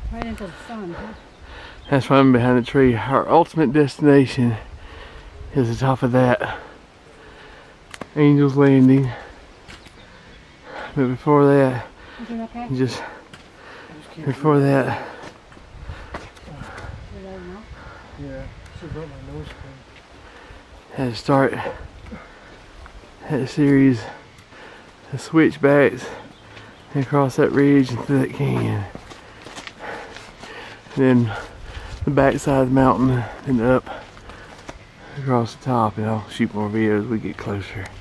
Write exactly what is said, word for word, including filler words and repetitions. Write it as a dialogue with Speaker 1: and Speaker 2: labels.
Speaker 1: Right into the sun, huh?
Speaker 2: That's right behind the tree. Our ultimate destination is the top of that. Angel's Landing. But before that,
Speaker 1: Okay?
Speaker 2: just before that,
Speaker 3: yeah, should broke my nose.
Speaker 2: had to start that series of switchbacks and across that ridge and through that canyon. Then the back side of the mountain and up across the top, and I'll shoot more videos as we get closer.